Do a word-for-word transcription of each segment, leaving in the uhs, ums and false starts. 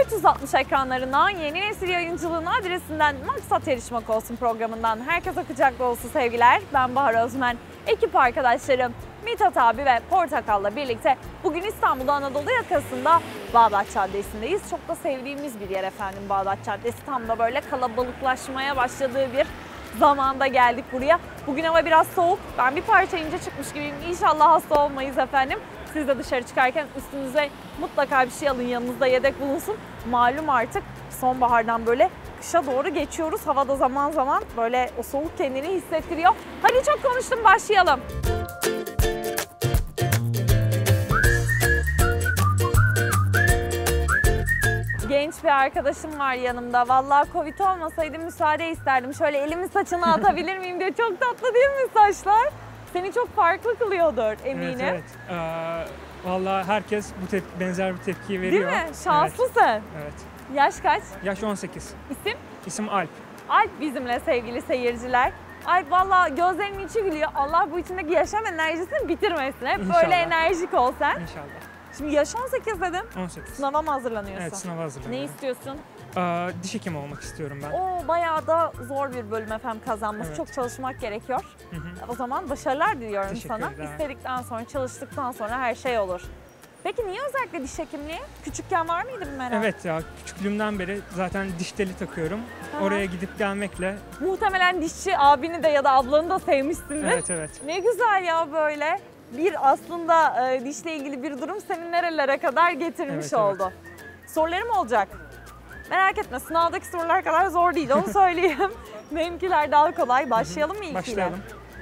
üç yüz altmış ekranlarından, yeni nesil yayıncılığın adresinden Maksat Yarışmak Olsun programından herkese kucaklı olsun sevgiler. Ben Bahar Özmen, ekip arkadaşlarım Mithat abi ve Portakal'la birlikte bugün İstanbul Anadolu yakasında Bağdat Caddesi'ndeyiz. Çok da sevdiğimiz bir yer efendim Bağdat Caddesi. Tam da böyle kalabalıklaşmaya başladığı bir zamanda geldik buraya. Bugün hava biraz soğuk. Ben bir parça ince çıkmış gibiyim. İnşallah hasta olmayız efendim. Siz de dışarı çıkarken üstünüze mutlaka bir şey alın, yanınızda yedek bulunsun. Malum artık sonbahardan böyle kışa doğru geçiyoruz. Havada zaman zaman böyle o soğuk kendini hissettiriyor. Hadi çok konuştum, başlayalım. Genç bir arkadaşım var yanımda. Vallahi Covid olmasaydı müsaade isterdim. Şöyle elimi saçına atabilir miyim diye. Çok tatlı değil mi saçlar? Seni çok farklı kılıyordur eminim. Evet, evet. Ee, vallahi herkes bu tep benzer bir tepkiyi veriyor. Değil mi? Şanslısın. Evet. evet. Yaş kaç? Yaş on sekiz. İsim? İsim Alp. Alp bizimle sevgili seyirciler. Alp vallahi gözlerinin içi gülüyor. Allah bu içindeki yaşam enerjisini bitirmesin. Hep İnşallah. böyle enerjik ol sen. İnşallah. Şimdi yaş on sekiz dedim. on sekiz. Sınava mı hazırlanıyorsun? Evet, sınava hazırlanıyorum. Ne istiyorsun? Ee, diş hekimi olmak istiyorum ben. O bayağı da zor bir bölüm efendim kazanması. Evet. Çok çalışmak gerekiyor. Hı hı. O zaman başarılar diliyorum Teşekkür sana. ederim. İstedikten sonra, çalıştıktan sonra her şey olur. Peki niye özellikle diş hekimliği? Küçükken var mıydı bir merak? Evet ya, küçüklüğümden beri zaten diş teli takıyorum. Aha. Oraya gidip gelmekle. Muhtemelen dişçi abini de ya da ablanı da sevmişsindir. Evet evet. Ne güzel ya böyle. Bir aslında e, dişle ilgili bir durum seni nerelere kadar getirmiş Evet, oldu. evet. Sorularım olacak. Merak etme, sınavdaki sorular kadar zor değil, onu söyleyeyim. Benimkiler daha kolay. Başlayalım mı ilkiyle? Başlayalım.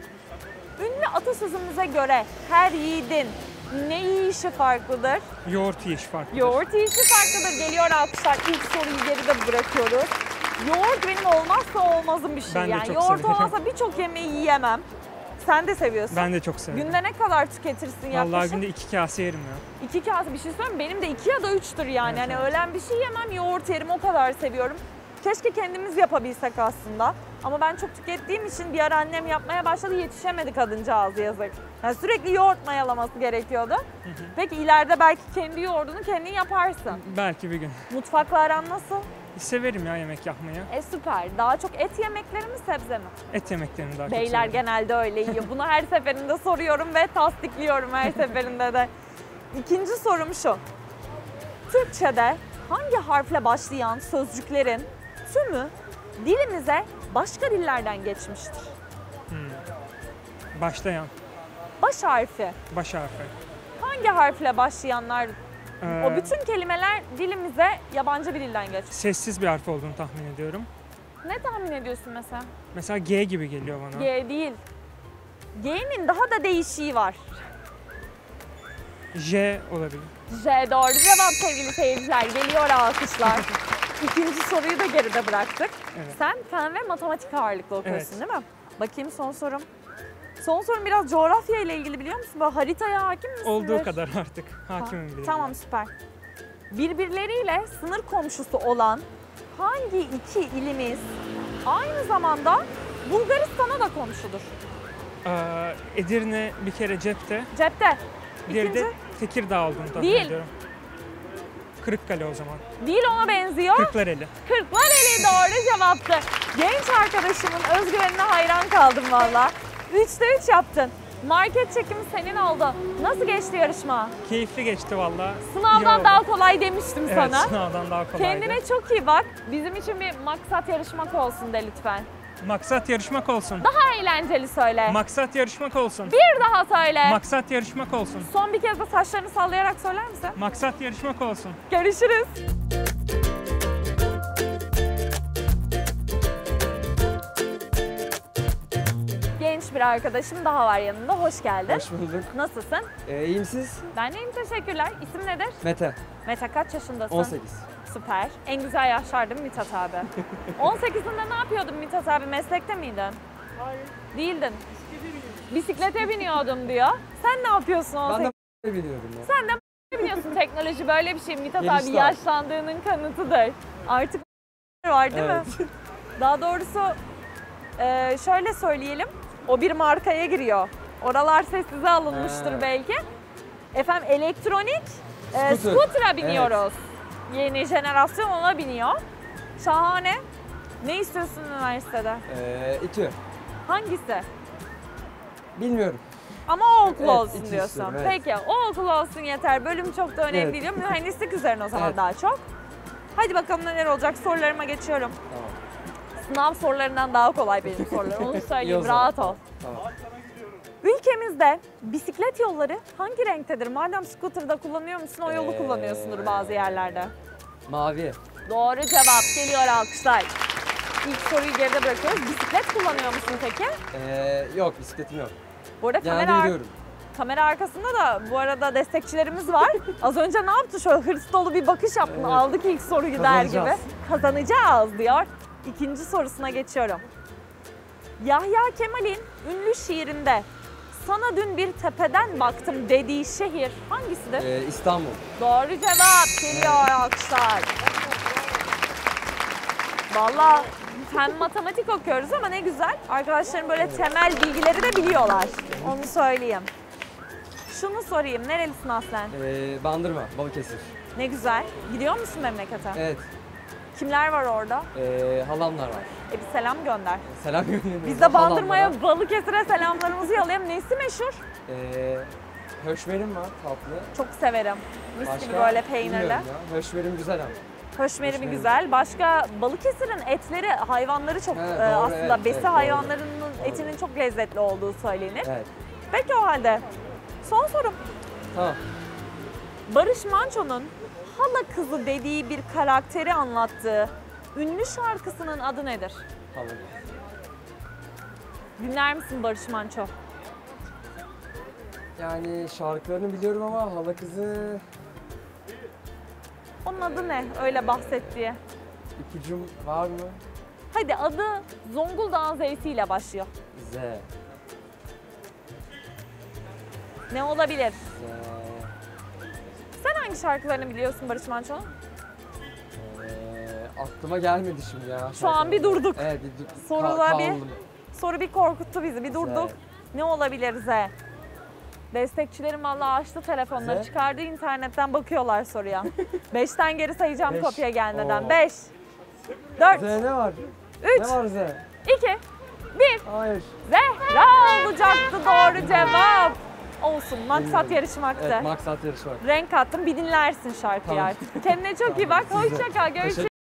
Ünlü atasözümüze göre her yiğidin ne yiyişi farklıdır? Yoğurt yiyiş farklıdır. Yoğurt yiyişi farklıdır. Geliyor alkışlar. İlk soruyu geride bırakıyoruz. Yoğurt benim olmazsa olmazım bir şey. Ben de yani çok yoğurt severim. olmazsa birçok yemeği yiyemem. Sen de seviyorsun. Ben de çok severim. Günde ne kadar tüketirsin yaklaşık? Vallahi günde iki kase yerim ya. İki kase bir şey söyleyeyim. Benim de iki ya da üçtür yani. Evet, hani evet. öğlen bir şey yemem, yoğurt yerim, o kadar seviyorum. Keşke kendimiz yapabilsek aslında. Ama ben çok tükettiğim için bir ara annem yapmaya başladı, yetişemedi kadıncağız yazık. Yani sürekli yoğurt mayalaması gerekiyordu. Hı hı. Peki ileride belki kendi yoğurdunu kendin yaparsın. Belki bir gün. Mutfakla aran nasıl? Severim ya yemek yapmayı. E süper. Daha çok et yemekleri mi, sebze mi? Et yemeklerini daha çok Beyler severim. genelde öyle yiyor. Bunu her seferinde soruyorum ve tasdikliyorum her seferinde de. İkinci sorum şu. Türkçe'de hangi harfle başlayan sözcüklerin tümü dilimize başka dillerden geçmiştir? Hmm. Başlayan. Baş harfi. Baş harfi. Hangi harfle başlayanlar, Ee, o bütün kelimeler dilimize yabancı bir dilden geçmiş? Sessiz bir harf olduğunu tahmin ediyorum. Ne tahmin ediyorsun mesela? Mesela G gibi geliyor bana. G değil. G'nin daha da değişiği var. J olabilir. J doğru cevap sevgili seyirciler. Geliyor alkışlar. İkinci soruyu da geride bıraktık. Evet. Sen fen ve matematik ağırlıklı okuyorsun Evet. değil mi? Bakayım son sorum. Son sorum biraz coğrafya ile ilgili, biliyor musun? Böyle haritaya hakim misin? Olduğu kadar artık hakimim bile. Tamam, süper. Birbirleriyle sınır komşusu olan hangi iki ilimiz aynı zamanda Bulgaristan'a da komşudur? Ee, Edirne bir kere cepte. Cepte. Diğeri İkinci. de Tekirdağ olduğunu tahmin Değil. ediyorum. Kırıkkale o zaman. Değil, ona benziyor. Kırklareli. Kırklareli doğru cevaptı. Genç arkadaşımın özgüvenine hayran kaldım valla. Üçte üç yaptın. Market çekimi senin oldu. Nasıl geçti yarışma? Keyifli geçti valla. İyi Sınavdan oldu. daha kolay demiştim Evet, sana. sınavdan daha kolaydı. Kendine çok iyi bak. Bizim için bir maksat yarışmak olsun de lütfen. Maksat yarışmak olsun. Daha eğlenceli söyle. Maksat yarışmak olsun. Bir daha söyle. Maksat yarışmak olsun. Son bir kez de saçlarını sallayarak söyler misin? Maksat yarışmak olsun. Görüşürüz. Genç bir arkadaşım daha var yanında. Hoş geldin. Hoş bulduk. Nasılsın? Ee, iyiyim siz? Ben deyim, teşekkürler. İsim nedir? Mete. Mete, kaç yaşındasın? on sekiz. Süper. En güzel yaşlar değil mi Mithat abi? on sekizinde ne yapıyordun Mithat abi? Meslekte miydin? Hayır. Değildin. Bisiklete biniyordum diyor. Sen ne yapıyorsun on sekiz? Ben de biliyordum ya. Sen de biliyorsun, teknoloji böyle bir şey. Mithat Gelişti abi abi. yaşlandığının kanıtıdır. Artık var değil mi? Evet. Daha doğrusu e, şöyle söyleyelim. O bir markaya giriyor. Oralar sessize alınmıştır He. belki. Efendim elektronik e, Scooter. scooter'a biniyoruz. Yeni jenerasyon ona biniyor. Şahane. Ne istiyorsun üniversitede? Ee, İTÜ. Hangisi? Bilmiyorum. Ama o okul Evet, olsun İTÜ diyorsun. istiyorum, evet. Peki o okul olsun yeter. Bölüm çok da önemli Evet. değil. Mühendislik üzerine o zaman Evet. daha çok. Hadi bakalım neler olacak. Sorularıma geçiyorum. Tamam. Sınav sorularından daha kolay benim sorularım. Onu İyi o söyleyeyim. zaman. Rahat ol. Tamam. Ülkemizde bisiklet yolları hangi renktedir? Madem scooter'da kullanıyor musun, o yolu Ee, kullanıyorsundur bazı yerlerde. Mavi. Doğru cevap. Geliyor alkışlar. İlk soruyu geride bırakıyoruz. Bisiklet kullanıyor musun peki? Ee, yok bisikletim yok. Bu arada Yani kamera, ar- yürüyorum. kamera arkasında da bu arada destekçilerimiz var. Az önce ne yaptı? Şöyle hırs dolu bir bakış yaptın. Evet. Aldık ilk soruyu der gibi. Kazanacağız. Kazanacağız diyor. İkinci sorusuna geçiyorum. Yahya Kemal'in ünlü şiirinde "Sana dün bir tepeden baktım" dediği şehir hangisidir? Ee, İstanbul. Doğru cevap. Geliyor alkışlar. Vallahi hem matematik okuyoruz ama ne güzel. Arkadaşlarım böyle temel bilgileri de biliyorlar. Onu söyleyeyim. Şunu sorayım. Nerelisin aslen? Ee, Bandırma, Balıkesir. Ne güzel. Gidiyor musun memlekete? Evet. Kimler var orada? Ee, halamlar var. E bir selam gönder. Selam gönderiyorum. Biz de Halamlara. Bandırma'ya, Balıkesir'e selamlarımızı yollayalım. Nesi meşhur? Ee, höşmerim var tatlı. Çok severim. Mis Başka? gibi böyle peynirli. Bilmiyorum ya. Höşmerim güzel ama. Höşmerimi Höşmerim. güzel. Başka Balıkesir'in etleri, hayvanları çok He, e, doğru, aslında evet, besi evet, doğru. hayvanlarının Doğru. etinin çok lezzetli olduğu söylenir. Evet. Peki o halde son sorum. Tamam. Barış Manço'nun hala kızı dediği bir karakteri anlattığı ünlü şarkısının adı nedir? Tamam. Dinler misin Barış Manço? Yani şarkılarını biliyorum ama hala kızı Onun adı ne? Öyle bahsettiği. ipucum var mı? Hadi adı Zonguldak'ın Z'siyle başlıyor. Z. Ne olabilir? Z. Sen hangi şarkılarını biliyorsun Barış Manço'nun? Ee, aklıma gelmedi şimdi ya. Şu an bir durduk. Evet bir durduk. Sorular bir- kaldım. Soru bir korkuttu bizi. Bir durduk. Z. Ne olabilir Z? Destekçilerim vallahi açtı telefonları. Z. Çıkardı internetten bakıyorlar soruya. Beşten geri sayacağım Beş. kopya gelmeden. Oo. Beş, dört, Z ne var? üç, Ne var Z? iki, bir. Hayır. Zehra olacaktı doğru cevap. Olsun, maksat Bilmiyorum. yarışmaktı. Evet maksat yarışmak. Renk kattım, bir dinlersin şarkıyı Tamam. artık. Kendine çok iyi bak, Tamam, siz de. hoşça kal, görüşürüz. Teşekkür-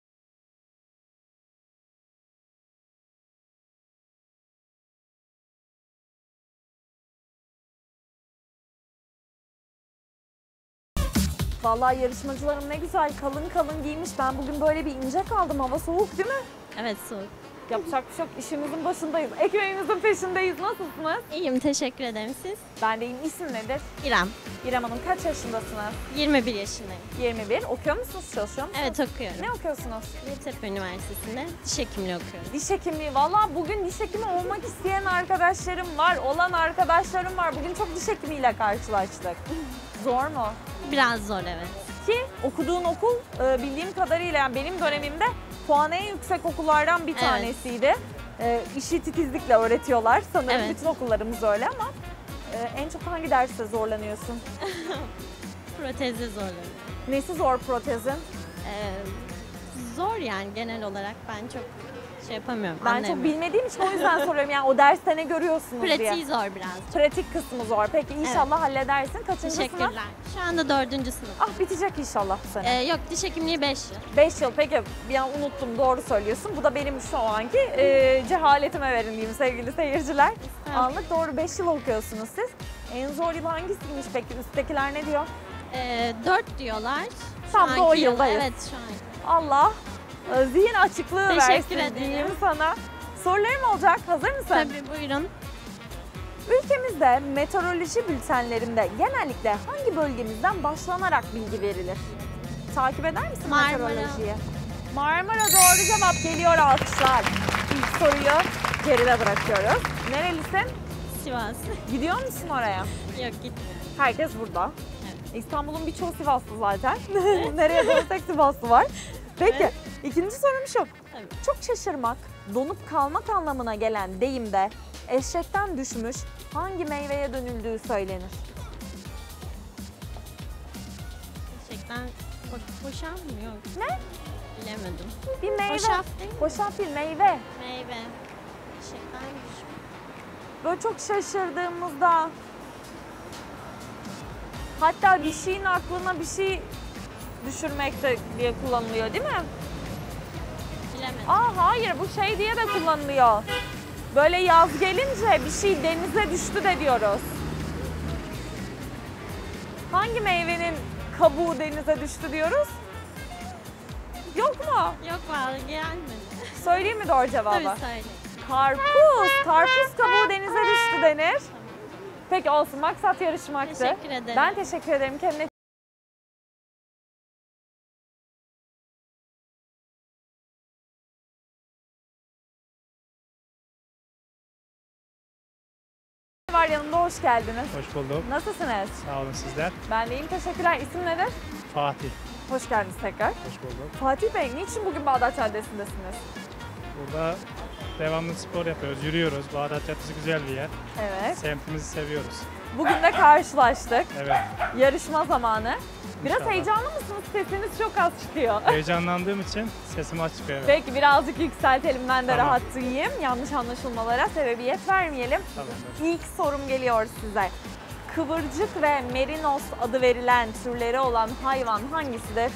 Vallahi yarışmacılarım ne güzel kalın kalın giymiş. Ben bugün böyle bir ince kaldım. Hava soğuk değil mi? Evet soğuk. Yapacak bir şey yok. İşimizin başındayız. Ekmeğimizin peşindeyiz. Nasılsınız? İyiyim teşekkür ederim siz. Ben de iyiyim. İsim nedir? İrem. İrem Hanım kaç yaşındasınız? yirmi bir yaşındayım. yirmi bir. Okuyor musunuz? Çalışıyor musunuz? Evet okuyorum. Ne okuyorsunuz? Yeditepe Üniversitesi'nde diş hekimliği okuyorum. Diş hekimliği. Vallahi bugün diş hekimi olmak isteyen arkadaşlarım var. Olan arkadaşlarım var. Bugün çok diş hekimiyle karşılaştık. Zor mu? Biraz zor evet. Ki okuduğun okul e, bildiğim kadarıyla yani benim dönemimde puan en yüksek okullardan bir Evet. tanesiydi. E, işi titizlikle öğretiyorlar. Sanırım Evet. bütün okullarımız öyle ama e, en çok hangi derste zorlanıyorsun? Protezde zorlanıyorum. Nesi zor protezin? Ee, zor yani genel olarak ben çok şey yapamıyorum. Ben çok anlayamıyorum. bilmediğim için o yüzden soruyorum. Yani o derste ne görüyorsunuz diye. Pratiği zor biraz. Pratik kısmı zor. Peki inşallah halledersin. Kaçıncı sınıf? Teşekkürler. Şu anda dördüncü sınıf. Ah bitecek inşallah bu sene. Ee, yok diş hekimliği beş yıl. beş yıl peki bir an unuttum doğru söylüyorsun. Bu da benim şu anki e, cehaletime verin diyeyim sevgili seyirciler. Anlık doğru beş yıl okuyorsunuz siz. En zor yıl hangisiymiş peki? Üsttekiler ne diyor? Ee, dört diyorlar. Şu Tam da o anki yıl- yıldayız. Evet şu an. Allah e, zihin açıklığı Teşekkür versin ederim. diyeyim sana. Sorularım olacak. Hazır mısın? Tabii buyurun. Ülkemizde meteoroloji bültenlerinde genellikle hangi bölgemizden başlanarak bilgi verilir? Takip eder misin Marmara. meteorolojiyi? Marmara doğru cevap geliyor alkışlar. İlk soruyu geride bırakıyoruz. Nerelisin? Sivas. Gidiyor musun oraya? Yok gitmiyorum. Herkes burada. Evet. İstanbul'un birçoğu Sivaslı zaten. Nereye dönsek Sivaslı var. Peki Evet. ikinci sorum şu. Tabii. Çok şaşırmak, donup kalmak anlamına gelen deyimde eşekten düşmüş hangi meyveye dönüldüğü söylenir? Gerçekten Ho- hoşaf mı? Yok. Ne? Bilemedim. Bir meyve. Hoşaf değil mi? Hoşaf değil, meyve. Meyve. Şekermiş. Böyle çok şaşırdığımızda, hatta bir şeyin aklına bir şey düşürmekte diye kullanılıyor değil mi? Bilemedim. Aa hayır, bu şey diye de kullanılıyor. Böyle yaz gelince bir şey denize düştü de diyoruz. Hangi meyvenin kabuğu denize düştü diyoruz? Yok mu? Yok vallahi gelmedi. Söyleyeyim mi doğru cevabı? Tabii söyle. Karpuz. Karpuz kabuğu denize düştü denir. Peki olsun, maksat yarışmaktı. Teşekkür ederim. Ben teşekkür ederim. Kendine var yanımda, hoş geldiniz. Hoş bulduk. Nasılsınız? Sağ olun sizler. Ben de iyiyim, teşekkürler. İsim nedir? Fatih. Hoş geldiniz tekrar. Hoş bulduk. Fatih Bey, niçin bugün Bağdat Caddesi'ndesiniz? Burada devamlı spor yapıyoruz, yürüyoruz. Bağdat Caddesi güzel bir yer. Evet. Semtimizi seviyoruz. Bugün de karşılaştık. Evet. Yarışma zamanı. Biraz İnşallah. heyecanlı mısınız? Sesiniz çok az çıkıyor. Heyecanlandığım için sesim açık. Evet. Peki birazcık yükseltelim, ben de Tamam. rahat duyayım. Yanlış anlaşılmalara sebebiyet vermeyelim. Tamamdır. İlk sorum geliyor size. Kıvırcık ve merinos adı verilen türleri olan hayvan hangisidir?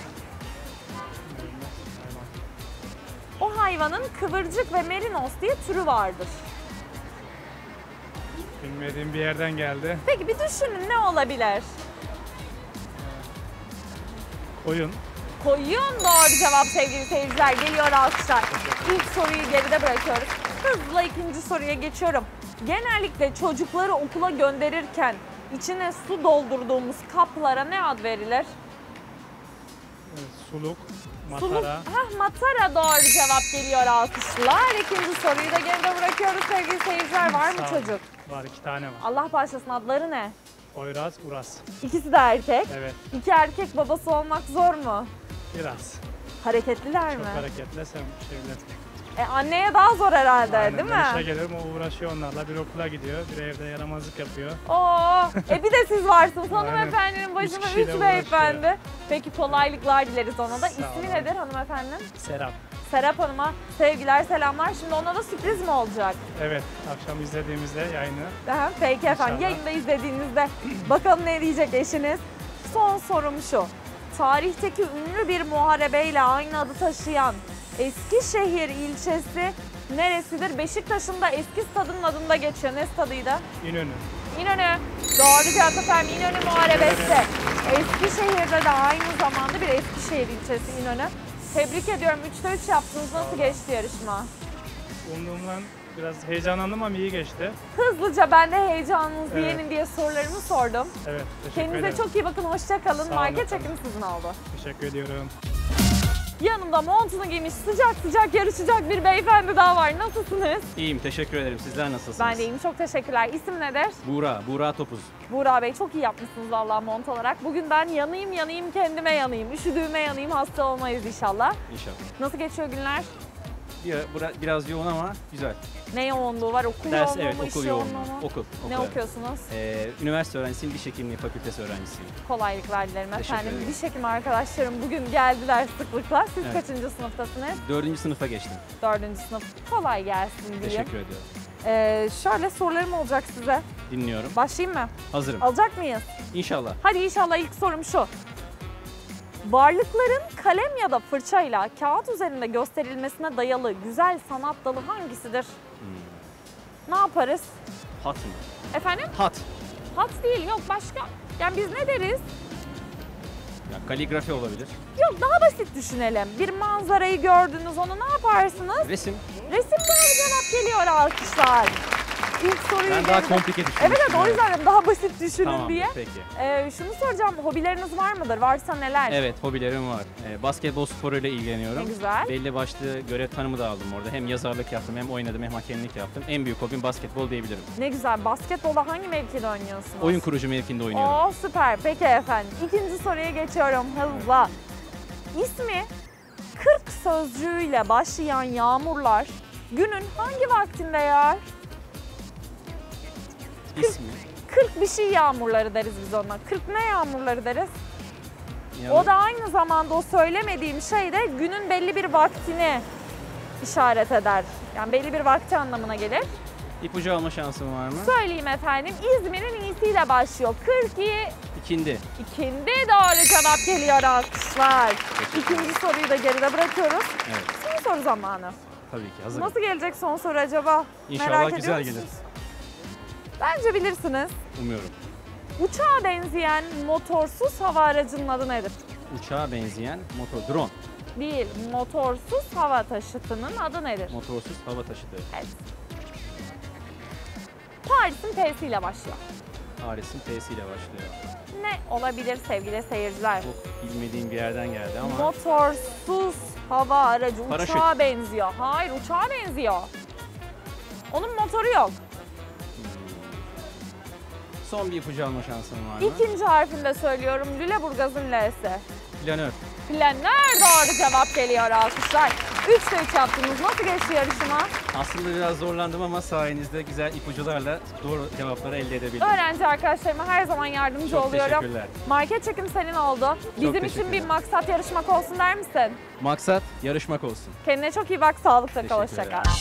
O hayvanın kıvırcık ve merinos diye türü vardır. Bilmediğim bir yerden geldi. Peki bir düşünün, ne olabilir? Koyun. Koyun doğru cevap sevgili seyirciler. Geliyor alkışlar. İlk soruyu geride bırakıyoruz. Hızla ikinci soruya geçiyorum. Genellikle çocukları okula gönderirken içine su doldurduğumuz kaplara ne ad verilir? Evet, suluk. Suluk. Matara. Hah, matara doğru cevap geliyor alkışlar. İkinci soruyu da geride bırakıyoruz sevgili seyirciler. Var mı Sağ olun. çocuk? Var, iki tane var. Allah bağışlasın, adları ne? Oyraz, Uras. İkisi de erkek. Evet. İki erkek babası olmak zor mu? Biraz. Hareketliler Çok mi? hareketli, sen şeyler. E, anneye daha zor herhalde Aynen, değil ben işe mi? gelirim, o uğraşıyor onlarla. Bir okula gidiyor, bir evde yaramazlık yapıyor. Oo, e bir de siz varsınız Aynen. hanımefendinin başında, Üç üç kişiyle beyefendi. Peki kolaylıklar dileriz ona da. Sağ İsmi olun. nedir hanımefendinin? Serap. Serap Hanım'a sevgiler, selamlar. Şimdi ona da sürpriz mi olacak? Evet, akşam izlediğimizde yayını. Aha, peki efendim. İnşallah. Yayında izlediğinizde bakalım ne diyecek eşiniz. Son sorum şu. Tarihteki ünlü bir muharebeyle aynı adı taşıyan Eskişehir ilçesi neresidir? Beşiktaş'ın da eski stadının adında geçiyor. Ne stadıydı? İnönü. İnönü. Doğru cevap efendim. İnönü Muharebesi. Eskişehir'de de aynı zamanda bir Eskişehir ilçesi İnönü. Tebrik ediyorum. üçte üç yaptınız. Nasıl geçti yarışma? Umduğumdan biraz heyecanlandım ama iyi geçti. Hızlıca ben de heyecanınızı Evet. yenin diye sorularımı sordum. Evet, teşekkür Kendinize ederim. çok iyi bakın. Hoşça kalın. Sağ olun Market efendim. çekimi sizin oldu. Teşekkür ediyorum. Yanımda montunu giymiş sıcak sıcak yarışacak bir beyefendi daha var. Nasılsınız? İyiyim, teşekkür ederim. Sizler nasılsınız? Ben de iyiyim. Çok teşekkürler. İsim nedir? Buğra, Buğra Topuz. Buğra Bey, çok iyi yapmışsınız vallahi mont olarak. Bugün ben yanayım yanayım kendime yanayım. Üşüdüğüme yanayım, hasta olmayız inşallah. İnşallah. Nasıl geçiyor günler? Bir, bura- biraz yoğun ama güzel. Ne yoğunluğu var? Okul Ders, yoğunluğu evet, mu, iş okul yoğunluğu yoğunluğu. mu? Okul. Ne okul. okuyorsunuz? Ee, üniversite öğrencisiyim, diş hekimliği fakültesi öğrencisiyim. Kolaylıklar dilerim Teşekkür efendim. ederim. Diş hekimi arkadaşlarım bugün geldiler sıklıkla. Siz Evet. kaçıncı sınıftasınız? Dördüncü sınıfa geçtim. Dördüncü sınıf. Kolay gelsin diyeyim. Teşekkür ediyorum. Ee, şöyle sorularım olacak size. Dinliyorum. Başlayayım mı? Hazırım. Alacak mıyız? İnşallah. Hadi inşallah ilk sorum şu. Varlıkların kalem ya da fırçayla kağıt üzerinde gösterilmesine dayalı güzel sanat dalı hangisidir? Hmm. Ne yaparız? Hat mı? Efendim? Hat. Hat değil, yok başka. Yani biz ne deriz? Ya, kaligrafi olabilir. Yok, daha basit düşünelim. Bir manzarayı gördünüz, onu ne yaparsınız? Resim. Resim doğru cevap geliyor, alkışlar. İlk soruyu Ben daha geride- komplike düşünmüştüm. Evet evet, o yüzden dedim daha basit düşünün Tamamdır, diye. peki. Ee, şunu soracağım, hobileriniz var mıdır? Varsa neler? Evet, hobilerim var. Ee, basketbol sporuyla ilgileniyorum. Ne güzel. Belli başlı görev tanımı da aldım orada. Hem yazarlık yaptım, hem oynadım, hem hakemlik yaptım. En büyük hobim basketbol diyebilirim. Ne güzel. Basketbola hangi mevkide oynuyorsunuz? Oyun kurucu mevkinde oynuyorum. Oo süper. Peki efendim. İkinci soruya geçiyorum hızla. İsmi kırk sözcüğüyle başlayan yağmurlar günün hangi vaktinde yağar? İsmi. kırk bir şey yağmurları deriz biz ona. kırk ne yağmurları deriz? Yani O da aynı zamanda o söylemediğim şey de günün belli bir vaktini işaret eder. Yani belli bir vakti anlamına gelir. ipucu alma şansım var mı? Söyleyeyim efendim. İzmir'in iyisiyle başlıyor. kırk iki İkindi. ikindi doğru cevap geliyor, alkışlar. İkinci soruyu da geride bırakıyoruz. Evet. Son soru zamanı. Tabii ki hazırım. Nasıl gelecek son soru acaba? İnşallah Merak güzel ediyor gelir. musunuz? Bence bilirsiniz. Umuyorum. Uçağa benzeyen motorsuz hava aracının adı nedir? Uçağa benzeyen motor, drone. Değil, motorsuz hava taşıtının adı nedir? Motorsuz hava taşıtı. Evet. Paris'in P'si ile başlıyor. Paris'in P'si ile başlıyor. Ne olabilir sevgili seyirciler? Çok bilmediğim bir yerden geldi ama Motorsuz hava aracı Paraşüt. uçağa benziyor. Hayır, uçağa benziyor. Onun motoru yok. son bir ipucu alma şansım var mı? İkinci harfinde söylüyorum. Lüleburgaz'ın L'si. Planör. Planör doğru cevap geliyor, alkışlar. Üçte üç yaptınız. Nasıl geçti yarışma? Aslında biraz zorlandım ama sayenizde güzel ipucularla doğru cevapları elde edebildim. Öğrenci arkadaşlarıma her zaman yardımcı Çok oluyorum. teşekkürler. Market çekim senin oldu. Bizim için bir teşekkürler. maksat yarışmak olsun der misin? Maksat yarışmak olsun. Kendine çok iyi bak, sağlıkla kal, hoşça Teşekkürler. kal.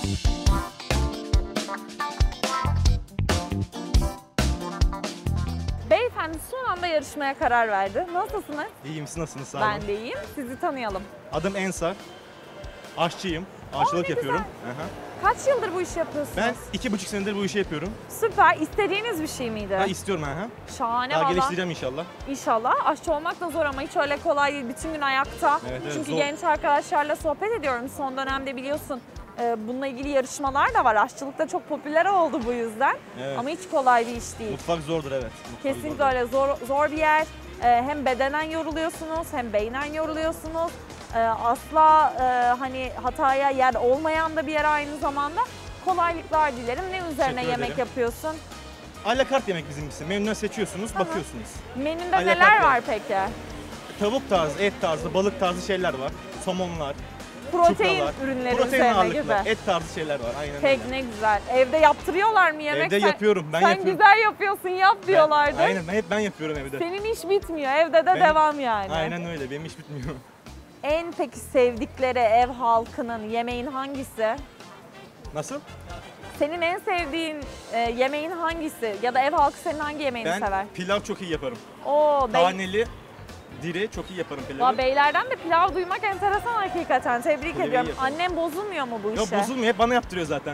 Beyefendi son anda yarışmaya karar verdi. Nasılsınız? İyiyim, siz nasılsınız? Sağ olun. Ben de iyiyim. Sizi tanıyalım. Adım Ensar. Aşçıyım. Aşçılık ne yapıyorum. Aha. Kaç yıldır bu işi yapıyorsunuz? Ben iki buçuk senedir bu işi yapıyorum. Süper. İstediğiniz bir şey miydi? Ha, istiyorum aha. Şahane Daha valla. geliştireceğim inşallah. İnşallah. Aşçı olmak da zor ama hiç öyle kolay değil. Bütün gün ayakta. Evet, evet, Çünkü zor. genç arkadaşlarla sohbet ediyorum. Son dönemde biliyorsun e, bununla ilgili yarışmalar da var. Aşçılık da çok popüler oldu bu yüzden. Evet. Ama hiç kolay bir iş değil. Mutfak zordur evet. Mutfak Kesinlikle zordur. öyle zor, zor bir yer. E, hem bedenen yoruluyorsunuz hem beynen yoruluyorsunuz. E, asla e, hani hataya yer olmayan da bir yer aynı zamanda. Kolaylıklar dilerim. Ne üzerine Teşekkür yemek ederim. yapıyorsun? Alakart yemek bizimkisi. Menüden seçiyorsunuz, bakıyorsunuz. Menünde Alakart neler yemek. var peki? Tavuk tarzı, et tarzı, balık tarzı şeyler var. Somonlar, Protein çupralar. ürünleri Protein üzerine ağırlıklı, gibi. et tarzı şeyler var. Aynen Pek öyle. ne güzel. Evde yaptırıyorlar mı yemek? Evde Sen- yapıyorum, ben sen yapıyorum. güzel yapıyorsun, yap Ben- diyorlardı. Aynen, ben hep ben yapıyorum evde. Senin iş bitmiyor, evde de Benim- devam yani. Aynen öyle, benim iş bitmiyor. En peki sevdikleri ev halkının yemeğin hangisi? Nasıl? Senin en sevdiğin e, yemeğin hangisi? Ya da ev halkı senin hangi yemeğini Ben sever? pilav çok iyi yaparım. Oo, bey, Taneli, diri çok iyi yaparım pilavı. Valla beylerden de pilav duymak enteresan hakikaten. Tebrik Pilavı iyi ediyorum. yaparım. Annem bozulmuyor mu bu Yok işe? bozulmuyor, hep bana yaptırıyor zaten.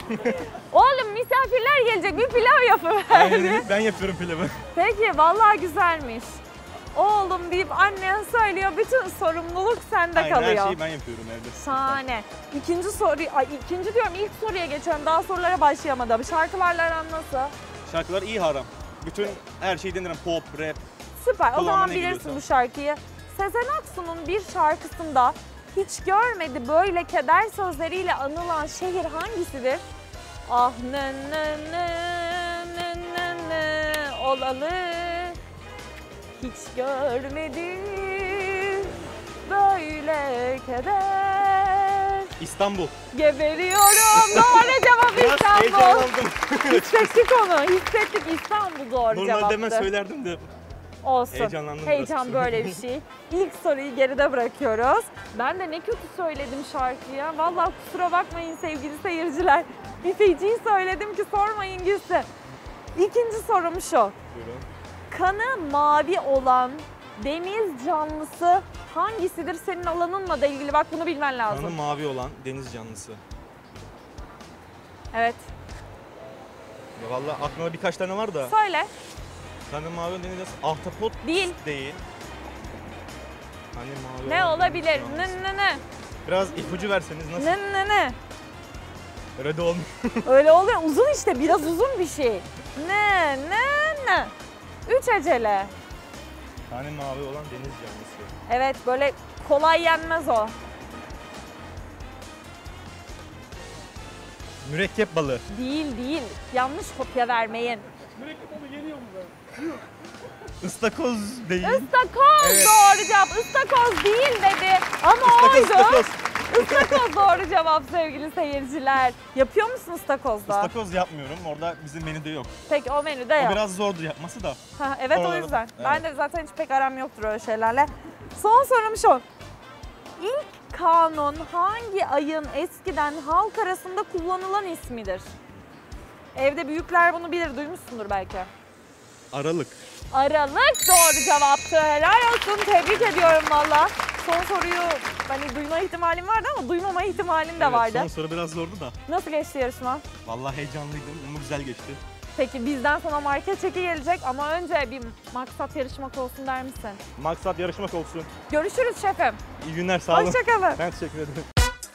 Oğlum misafirler gelecek, bir pilav yapıver. Aynen, hep ben yapıyorum pilavı. Peki, vallahi güzelmiş. Oğlum deyip annen söylüyor, bütün sorumluluk sende Aynen, kalıyor. her şeyi ben yapıyorum evde. Şahane. İkinci soru, ay ikinci diyorum, ilk soruya geçiyorum. Daha sorulara başlayamadım. Şarkılarla aran nasıl? Şarkılar iyi haram. Bütün her şeyi denerim. Pop, rap. Süper. O Kulağıma zaman ne bilirsin geliyorsa. bu şarkıyı. Sezen Aksu'nun bir şarkısında hiç görmedi böyle keder sözleriyle anılan şehir hangisidir? Ah nı nı nı nı nı nı olalı hiç görmedim böyle keder. İstanbul. Geberiyorum. Doğru cevap Biraz İstanbul. heyecanlandım. Hissettik onu. Hissettik, İstanbul doğru Normalde cevaptı. ben söylerdim de. Olsun. Heyecanlandım Heyecan biraz. böyle bir şey. İlk soruyu geride bırakıyoruz. Ben de ne kötü söyledim şarkıya. Vallahi kusura bakmayın sevgili seyirciler. Bir feciyi söyledim ki sormayın gitsin. İkinci sorum şu. Buyurun. Kanı mavi olan deniz canlısı hangisidir? Senin alanınla da ilgili, bak bunu bilmen lazım. Kanı mavi olan deniz canlısı. Evet. Ya vallahi aklımda birkaç tane var da. Söyle. Kanı mavi olan deniz canlısı. Ahtapot Değil. değil. Hani mavi Ne olan olabilir? deniz Nı canlısı. nı nı. Biraz ipucu verseniz nasıl? Nı nı nı. Öyle de olmuyor. Öyle oluyor. Uzun işte. Biraz uzun bir şey. Ne ne ne. Üç acele. Kanı mavi olan deniz canlısı. Evet, böyle kolay yenmez o. Mürekkep balığı. Değil değil. Yanlış kopya vermeyin. Istakoz değil. Istakoz Evet. doğru cevap. Istakoz değil dedi. Ama Istakoz, oydu. ıstakoz. Istakoz doğru cevap sevgili seyirciler. Yapıyor musun ıstakozda? İstakoz yapmıyorum. Orada bizim menüde yok. Peki o menüde O yok. biraz zordur yapması da. Ha, evet o Oralarda- yüzden. Evet. Ben de zaten hiç pek aram yoktur öyle şeylerle. Son sorum şu. İlk kanun hangi ayın eskiden halk arasında kullanılan ismidir? Evde büyükler bunu bilir, duymuşsundur belki. Aralık. Aralık doğru cevaptı. Helal olsun. Tebrik ediyorum valla. Son soruyu hani duyma ihtimalim vardı ama duymama ihtimalim de Evet, vardı. son soru biraz zordu da. Nasıl geçti yarışma? Vallahi heyecanlıydım ama güzel geçti. Peki bizden sonra market çeki gelecek ama önce bir maksat yarışmak olsun der misin? Maksat yarışmak olsun. Görüşürüz şefim. İyi günler, sağ olun. Hoşçakalın. Ben teşekkür ederim.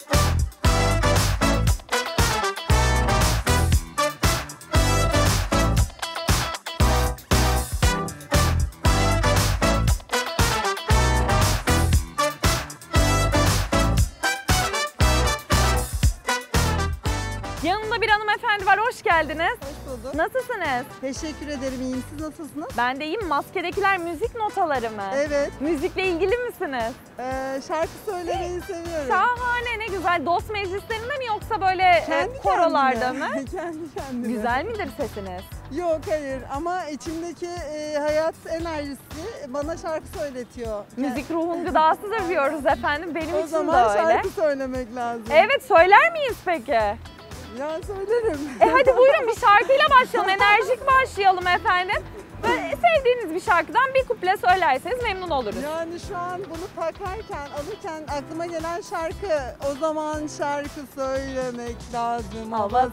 Yanımda bir hanımefendi var, hoş geldiniz. Hoş bulduk. Nasılsınız? Teşekkür ederim. İyiyim. Siz nasılsınız? Ben de iyiyim. Maskedekiler müzik notaları mı? Evet. Müzikle ilgili misiniz? Ee, şarkı söylemeyi seviyorum. Şahane, ne güzel. Dost meclislerinde mi yoksa böyle e, Kendi korolarda kendime. mı? Kendi kendime. Güzel midir sesiniz? Yok hayır ama içimdeki e, hayat enerjisi bana şarkı söyletiyor. Müzik ruhun gıdasıdır diyoruz efendim. Benim O için zaman de öyle. şarkı söylemek lazım. Evet, söyler miyiz peki? Ya söylerim. E hadi buyurun bir şarkıyla başlayalım. Enerjik başlayalım efendim. Böyle sevdiğiniz bir şarkıdan bir kuple söylerseniz memnun oluruz. Yani şu an bunu takarken, alırken aklıma gelen şarkı o zaman şarkı söylemek lazım. Avaz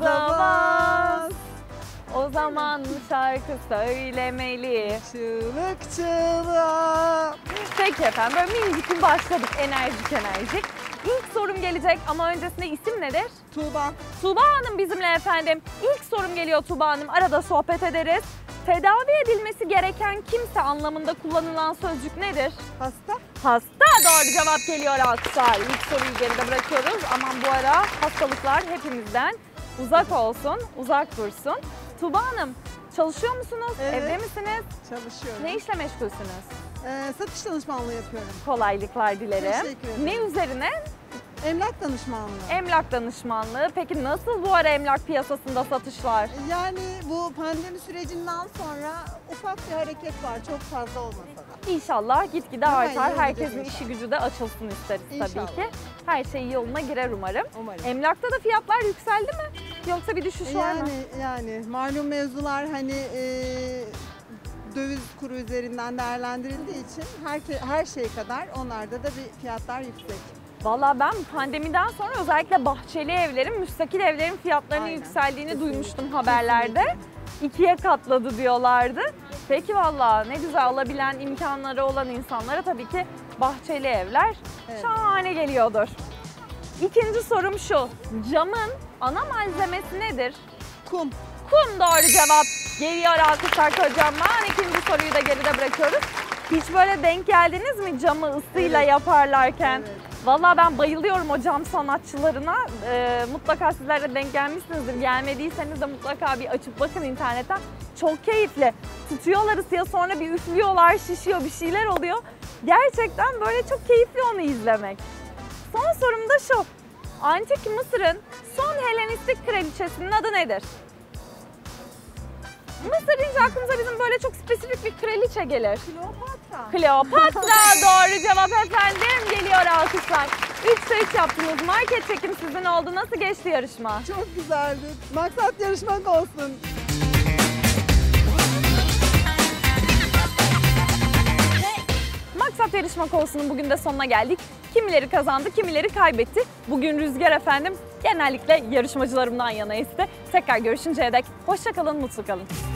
avaz. O zaman şarkı söylemeli. Çığlık çığlığa. Peki efendim, böyle minicik bir başladık, enerjik enerjik. İlk sorum gelecek ama öncesinde isim nedir? Tuğba. Tuğba Hanım bizimle efendim. İlk sorum geliyor Tuğba Hanım, arada sohbet ederiz. Tedavi edilmesi gereken kimse anlamında kullanılan sözcük nedir? Hasta. Hasta doğru cevap geliyor alkışlar. İlk soruyu geride bırakıyoruz. Aman bu ara hastalıklar hepimizden uzak olsun, uzak dursun. Tuğba Hanım, çalışıyor musunuz? Evet. Evde misiniz? Çalışıyorum. Ne işle meşgulsünüz? Ee, satış danışmanlığı yapıyorum. Kolaylıklar dilerim. Teşekkür ederim. Ne üzerine? Emlak danışmanlığı. Emlak danışmanlığı. Peki nasıl bu ara emlak piyasasında satışlar? Yani bu pandemi sürecinden sonra ufak bir hareket var, çok fazla olmasa da. İnşallah gitgide Daha iyi artar. olacak Herkesin inşallah. işi gücü de açılsın isteriz tabii İnşallah. ki. Her şey yoluna girer umarım. Umarım. Emlakta da fiyatlar yükseldi mi? Yoksa bir düşüş var mı? Yani yani malum mevzular hani e, döviz kuru üzerinden değerlendirildiği için her, her şey kadar onlarda da bir fiyatlar yüksek. Valla ben pandemiden sonra özellikle bahçeli evlerin, müstakil evlerin fiyatlarının Aynen. yükseldiğini Kesinlikle. duymuştum haberlerde. Kesinlikle. İkiye katladı diyorlardı. Peki valla ne güzel, alabilen imkanları olan insanlara tabii ki bahçeli evler Evet. şahane geliyordur. İkinci sorum şu, camın ana malzemesi nedir? Kum. Kum doğru cevap. Geliyor alkışlar kocaman. İkinci soruyu da geride bırakıyoruz. Hiç böyle denk geldiniz mi camı ısıyla Evet. yaparlarken? Evet. Vallahi ben bayılıyorum o cam sanatçılarına. Ee, mutlaka sizler de denk gelmişsinizdir. Gelmediyseniz de mutlaka bir açıp bakın internetten. Çok keyifli. Tutuyorlar ısıya, sonra bir üflüyorlar, şişiyor, bir şeyler oluyor. Gerçekten böyle çok keyifli onu izlemek. Son sorum da şu. Antik Mısır'ın son Helenistik kraliçesinin adı nedir? Mısır deyince aklımıza bizim böyle çok spesifik bir kraliçe gelir. Kleopatra. Kleopatra doğru cevap efendim. Geliyor alkışlar. üçte üç yaptınız. Market çekim sizin oldu. Nasıl geçti yarışma? Çok güzeldi. Maksat yarışmak olsun. Maksat yarışmak olsunun bugün de sonuna geldik. Kimileri kazandı, kimileri kaybetti. Bugün rüzgar efendim genellikle yarışmacılarımdan yana esti. Tekrar görüşünceye dek hoşça kalın, mutlu kalın.